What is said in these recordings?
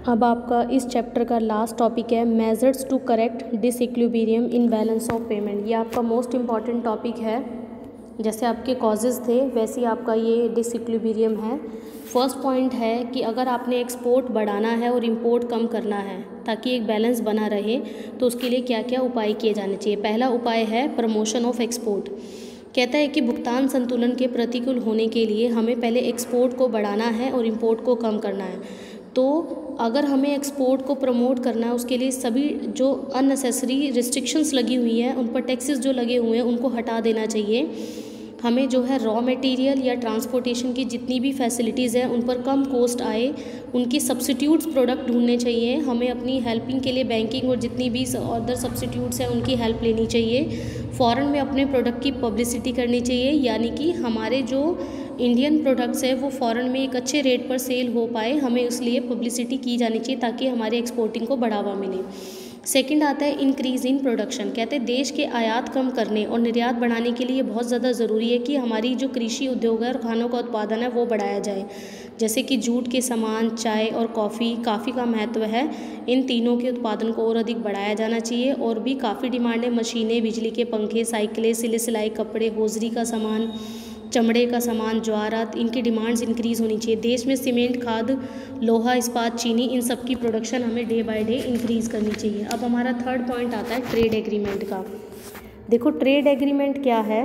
अब आपका इस चैप्टर का लास्ट टॉपिक है measures to correct disequilibrium in balance of payment. ये आपका मोस्ट इम्पॉर्टेंट टॉपिक है। जैसे आपके कॉजेज़ थे वैसे ही आपका ये डिसइक्विलिब्रियम है। फर्स्ट पॉइंट है कि अगर आपने एक्सपोर्ट बढ़ाना है और इंपोर्ट कम करना है ताकि एक बैलेंस बना रहे, तो उसके लिए क्या क्या उपाय किए जाने चाहिए। पहला उपाय है प्रमोशन ऑफ एक्सपोर्ट। कहता है कि भुगतान संतुलन के प्रतिकूल होने के लिए हमें पहले एक्सपोर्ट को बढ़ाना है और इंपोर्ट को कम करना है। तो अगर हमें एक्सपोर्ट को प्रमोट करना है उसके लिए सभी जो अननेसेसरी रिस्ट्रिक्शंस लगी हुई हैं, उन पर टैक्सेस जो लगे हुए हैं उनको हटा देना चाहिए। हमें जो है रॉ मटेरियल या ट्रांसपोर्टेशन की जितनी भी फैसिलिटीज़ हैं उन पर कम कॉस्ट आए, उनकी सब्स्टिट्यूट्स प्रोडक्ट ढूंढने चाहिए। हमें अपनी हेल्पिंग के लिए बैंकिंग और जितनी भी अदर सब्स्टिट्यूट्स हैं उनकी हेल्प लेनी चाहिए। फ़ॉरेन में अपने प्रोडक्ट की पब्लिसिटी करनी चाहिए, यानी कि हमारे जो इंडियन प्रोडक्ट्स है वो फ़ॉरेन में एक अच्छे रेट पर सेल हो पाए, हमें इसलिए पब्लिसिटी की जानी चाहिए ताकि हमारे एक्सपोर्टिंग को बढ़ावा मिले। सेकंड आता है इंक्रीज़ इन प्रोडक्शन। कहते हैं देश के आयात कम करने और निर्यात बढ़ाने के लिए बहुत ज़्यादा ज़रूरी है कि हमारी जो कृषि उद्योग है और खानों का उत्पादन है वो बढ़ाया जाए। जैसे कि जूट के सामान, चाय और कॉफ़ी का महत्व है। इन तीनों के उत्पादन को और अधिक बढ़ाया जाना चाहिए। और भी काफ़ी डिमांड है, मशीनें, बिजली के पंखे, साइकिलें, सिलाई कपड़े, होजरी का सामान, चमड़े का सामान, ज्वारात, इनकी डिमांड्स इंक्रीज़ होनी चाहिए। देश में सीमेंट, खाद, लोहा, इस्पात, चीनी, इन सब की प्रोडक्शन हमें डे बाय डे इंक्रीज़ करनी चाहिए। अब हमारा थर्ड पॉइंट आता है ट्रेड एग्रीमेंट का। देखो ट्रेड एग्रीमेंट क्या है।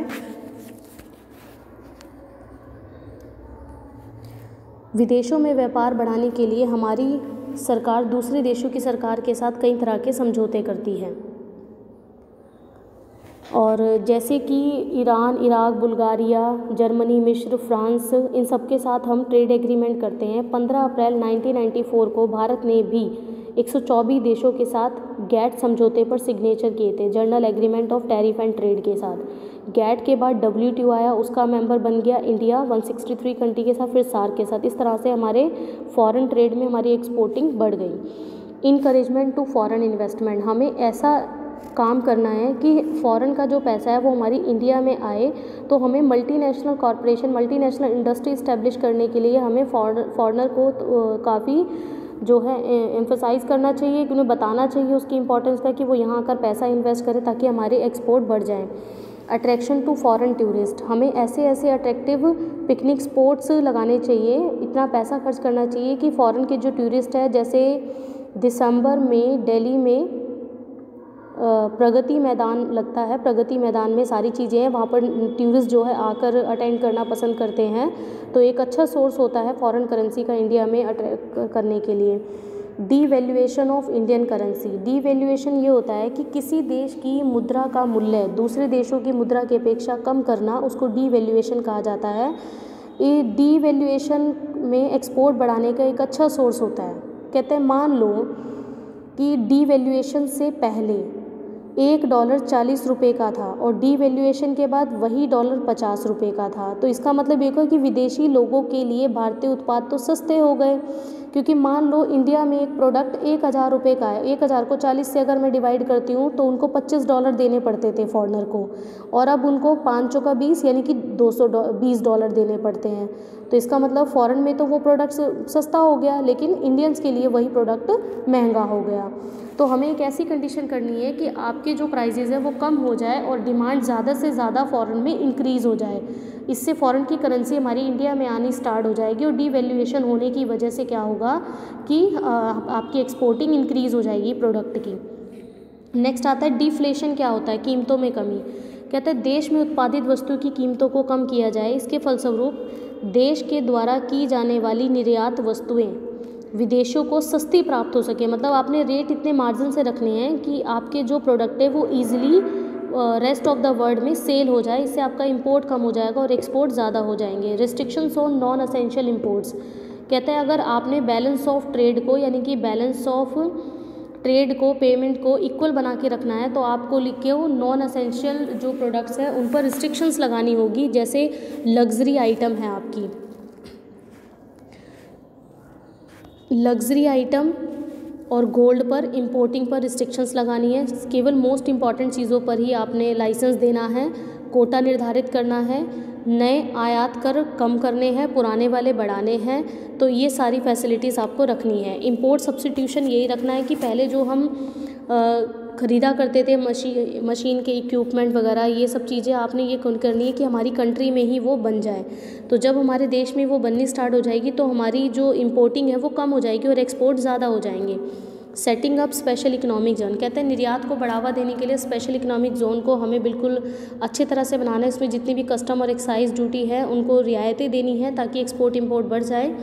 विदेशों में व्यापार बढ़ाने के लिए हमारी सरकार दूसरे देशों की सरकार के साथ कई तरह के समझौते करती है, और जैसे कि ईरान, इराक, बुल्गारिया, जर्मनी, मिस्र, फ्रांस, इन सब के साथ हम ट्रेड एग्रीमेंट करते हैं। 15 अप्रैल 1994 को भारत ने भी 124 देशों के साथ गैट समझौते पर सिग्नेचर किए थे, general agreement of tariff and trade के साथ। गैट के बाद WTO आया, उसका मेंबर बन गया इंडिया 163 कंट्री के साथ, फिर सार्क के साथ। इस तरह से हमारे फॉरेन ट्रेड में हमारी एक्सपोर्टिंग बढ़ गई। इनकरेजमेंट टू फॉरेन इन्वेस्टमेंट, हमें ऐसा काम करना है कि फ़ॉरेन का जो पैसा है वो हमारी इंडिया में आए। तो हमें multinational corporation, multinational industry establish करने के लिए हमें फॉरेनर को काफ़ी जो है एम्फसाइज़ करना चाहिए, कि उन्हें बताना चाहिए उसकी इंपॉर्टेंस का, कि वो यहाँ आकर पैसा इन्वेस्ट करें ताकि हमारे एक्सपोर्ट बढ़ जाएँ। अट्रैक्शन टू फॉरेन टूरिस्ट, हमें ऐसे अट्रैक्टिव पिकनिक स्पॉट्स लगाने चाहिए, इतना पैसा खर्च करना चाहिए कि फ़ॉरेन के जो टूरिस्ट है, जैसे दिसंबर में दिल्ली में प्रगति मैदान लगता है, प्रगति मैदान में सारी चीज़ें हैं, वहाँ पर टूरिस्ट जो है आकर अटेंड करना पसंद करते हैं। तो एक अच्छा सोर्स होता है फॉरेन करेंसी का इंडिया में अट्रैक्ट करने के लिए। Devaluation of Indian currency, devaluation ये होता है कि किसी देश की मुद्रा का मूल्य दूसरे देशों की मुद्रा की अपेक्षा कम करना, उसको डीवैल्यूएशन कहा जाता है। ये डीवैल्यूएशन में एक्सपोर्ट बढ़ाने का एक अच्छा सोर्स होता है। कहते हैं मान लो कि डीवैल्यूएशन से पहले $1 40 रुपये का था और डीवैल्यूएशन के बाद वही डॉलर 50 रुपये का था। तो इसका मतलब ये हुआ कि विदेशी लोगों के लिए भारतीय उत्पाद तो सस्ते हो गए, क्योंकि मान लो इंडिया में एक प्रोडक्ट 1000 रुपये का है, 1000 को 40 से अगर मैं डिवाइड करती हूँ तो उनको $25 देने पड़ते थे फॉरनर को, और अब उनको 5 का 20 यानी कि $220 देने पड़ते हैं। तो इसका मतलब फ़ॉरेन में तो वो प्रोडक्ट सस्ता हो गया, लेकिन इंडियंस के लिए वही प्रोडक्ट महंगा हो गया। तो हमें एक ऐसी कंडीशन करनी है कि आपके जो प्राइजेज़ है वो कम हो जाए और डिमांड ज़्यादा से ज़्यादा फ़ॉरेन में इंक्रीज़ हो जाए। इससे फ़ॉरेन की करेंसी हमारी इंडिया में आनी स्टार्ट हो जाएगी, और डीवैल्यूएशन होने की वजह से क्या होगा कि आपकी एक्सपोर्टिंग इंक्रीज़ हो जाएगी प्रोडक्ट की। नेक्स्ट आता है डिफ्लेशन। क्या होता है? कीमतों में कमी। कहते हैं देश में उत्पादित वस्तु की कीमतों को कम किया जाए, इसके फलस्वरूप देश के द्वारा की जाने वाली निर्यात वस्तुएं विदेशों को सस्ती प्राप्त हो सके। मतलब आपने रेट इतने मार्जिन से रखने हैं कि आपके जो प्रोडक्ट है वो easily rest of the world में सेल हो जाए, इससे आपका इंपोर्ट कम हो जाएगा और एक्सपोर्ट ज़्यादा हो जाएंगे। Restrictions on non essential imports. कहते हैं अगर आपने बैलेंस ऑफ ट्रेड को, यानी कि बैलेंस ऑफ ट्रेड को, पेमेंट को इक्वल बना के रखना है, तो आपको लिख के वो नॉन असेंशियल जो प्रोडक्ट्स हैं उन पर रिस्ट्रिक्शंस लगानी होगी। जैसे लग्जरी आइटम है आपकी, लग्जरी आइटम और गोल्ड पर, इंपोर्टिंग पर रिस्ट्रिक्शंस लगानी है। केवल मोस्ट इंपॉर्टेंट चीज़ों पर ही आपने लाइसेंस देना है, कोटा निर्धारित करना है। नए आयात कर कम करने हैं, पुराने वाले बढ़ाने हैं, तो ये सारी फैसिलिटीज़ आपको रखनी है। इंपोर्ट सब्स्टिट्यूशन यही रखना है कि पहले जो हम ख़रीदा करते थे मशीन के इक्विपमेंट वगैरह, ये सब चीज़ें आपने ये करनी है कि हमारी कंट्री में ही वो बन जाए। तो जब हमारे देश में वो बननी स्टार्ट हो जाएगी तो हमारी जो इम्पोर्टिंग है वो कम हो जाएगी और एक्सपोर्ट ज़्यादा हो जाएंगे। Setting up special economic zone, कहते हैं निर्यात को बढ़ावा देने के लिए स्पेशल इकोनॉमिक जोन को हमें बिल्कुल अच्छी तरह से बनाना है। इसमें जितनी भी कस्टम और एक्साइज ड्यूटी है उनको रियायतें देनी है ताकि एक्सपोर्ट इंपोर्ट बढ़ जाए।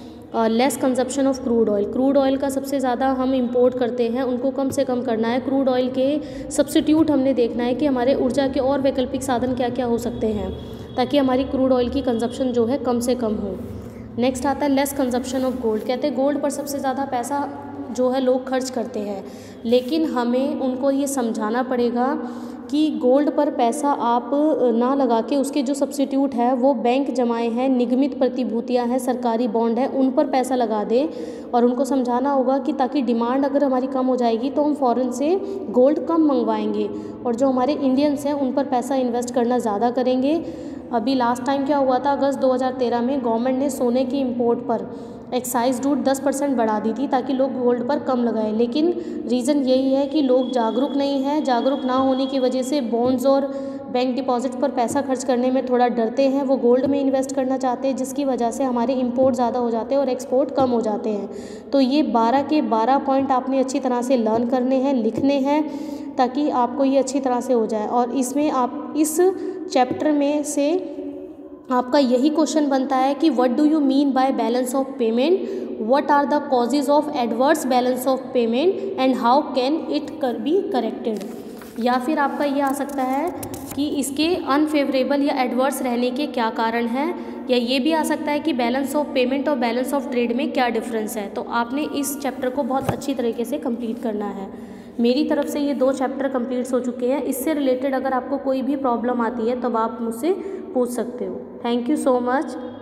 Less consumption of crude oil, crude oil का सबसे ज़्यादा हम इंपोर्ट करते हैं, उनको कम से कम करना है। क्रूड ऑयल के सब्स्टिट्यूट हमने देखना है कि हमारे ऊर्जा के और वैकल्पिक साधन क्या क्या हो सकते हैं ताकि हमारी क्रूड ऑयल की कंजप्शन जो है कम से कम हो। नेक्स्ट आता है लेस कंजप्शन ऑफ गोल्ड, कहते हैं गोल्ड पर सबसे ज़्यादा पैसा जो है लोग खर्च करते हैं, लेकिन हमें उनको ये समझाना पड़ेगा कि गोल्ड पर पैसा आप ना लगा के उसके जो सब्स्टिट्यूट है वो बैंक जमाएं हैं, निगमित प्रतिभूतियां हैं, सरकारी बॉन्ड है, उन पर पैसा लगा दें। और उनको समझाना होगा कि ताकि डिमांड अगर हमारी कम हो जाएगी तो हम फ़ॉरेन से गोल्ड कम मंगवाएंगे और जो हमारे इंडियंस हैं उन पर पैसा इन्वेस्ट करना ज़्यादा करेंगे। अभी लास्ट टाइम क्या हुआ था, अगस्त 2013 में गवर्नमेंट ने सोने की इम्पोर्ट पर एक्साइज ड्यूटी 10% बढ़ा दी थी ताकि लोग गोल्ड पर कम लगाएं, लेकिन रीज़न यही है कि लोग जागरूक नहीं हैं। जागरूक ना होने की वजह से बॉन्ड्स और बैंक डिपॉजिट पर पैसा खर्च करने में थोड़ा डरते हैं, वो गोल्ड में इन्वेस्ट करना चाहते हैं, जिसकी वजह से हमारे इंपोर्ट ज़्यादा हो जाते हैं और एक्सपोर्ट कम हो जाते हैं। तो ये 12 के 12 पॉइंट आपने अच्छी तरह से लर्न करने हैं, लिखने हैं, ताकि आपको ये अच्छी तरह से हो जाए। और इसमें आप इस चैप्टर में से आपका यही क्वेश्चन बनता है कि what do you mean by balance of payment, what are the causes of adverse balance of payment and how can it be corrected. या फिर आपका ये आ सकता है कि इसके अनफेवरेबल या एडवर्स रहने के क्या कारण हैं, या ये भी आ सकता है कि बैलेंस ऑफ पेमेंट और बैलेंस ऑफ ट्रेड में क्या डिफरेंस है। तो आपने इस चैप्टर को बहुत अच्छी तरीके से कंप्लीट करना है। मेरी तरफ से ये 2 चैप्टर कंप्लीट हो चुके हैं। इससे रिलेटेड अगर आपको कोई भी प्रॉब्लम आती है तब आप मुझसे पूछ सकते हो। Thank you so much.